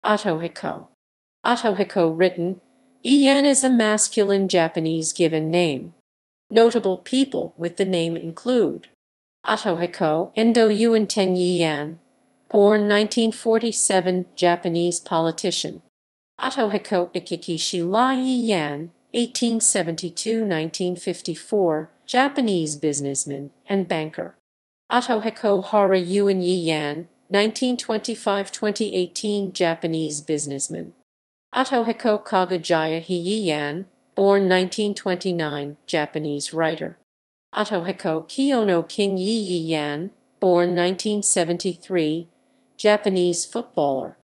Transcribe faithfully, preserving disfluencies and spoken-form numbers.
Otohiko. Otohiko written, Iyan is a masculine Japanese given name. Notable people with the name include Otohiko Endō Yuenten Iyan, born nineteen forty-seven, Japanese politician. Otohiko Ichiki Iyan, eighteen seventy-two to nineteen fifty-four, Japanese businessman and banker. Otohiko Hara Iyan, nineteen twenty-five to twenty eighteen, Japanese businessman. Otohiko Kaga Iyan, born nineteen twenty-nine, Japanese writer. Otohiko Kiyono Iyan, born nineteen seventy-three, Japanese footballer.